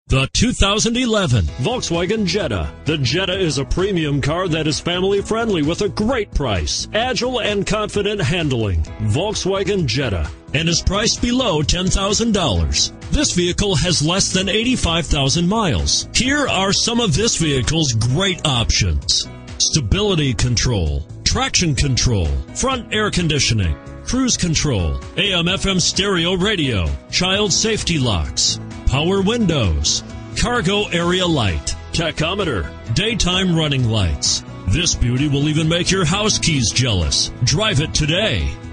The 2011 Volkswagen Jetta. The Jetta is a premium car that is family-friendly with a great price, agile and confident handling. Volkswagen Jetta, and is priced below $10,000. This vehicle has less than 85,000 miles. Here are some of this vehicle's great options: stability control, traction control, front air conditioning, cruise control, AM/FM stereo radio, child safety locks, power windows, cargo area light, tachometer, daytime running lights. This beauty will even make your house keys jealous. Drive it today.